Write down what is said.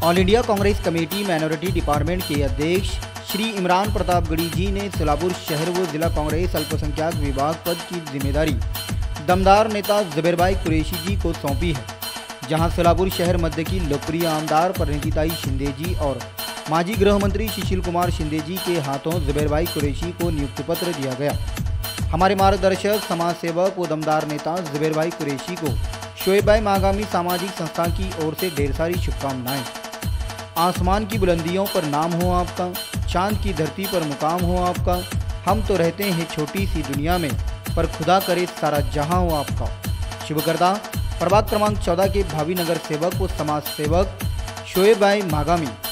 All India Congress committee minority department के अध्यक्ष श्री इमरान प्रतापगढ़ी जी ने सोलापुर शहर व जिला कांग्रेस अल्पसंख्यक विभाग पद की जिम्मेदारी दमदार नेता ज़ुबैर भाई कुरैशी जी को सौंपी है, जहां सोलापुर शहर मध्य की लोकप्रिय आमदार परिणीताई शिंदे जी और माजी गृह मंत्री सुशील कुमार शिंदे जी के हाथों ज़ुबैर भाई कुरैशी को नियुक्ति पत्र दिया गया। हमारे मार्गदर्शक, समाज सेवक व दमदार नेता ज़ुबैर भाई कुरैशी को शोएब भाई मागामी सामाजिक संस्था की ओर से ढेर सारी शुभकामनाएं। आसमान की बुलंदियों पर नाम हो आपका, चांद की धरती पर मुकाम हो आपका। हम तो रहते हैं छोटी सी दुनिया में, पर खुदा करे सारा जहां हो आपका। शुभकर्ता प्रभाग क्रमांक 14 के भावी नगर सेवक व समाज सेवक शोएब भाई मागामी।